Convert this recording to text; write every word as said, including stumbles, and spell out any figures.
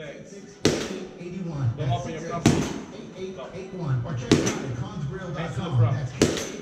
eighty-one. Come up in your front. eight eight eight one. Or check it out at cons grill dot com. Front. That's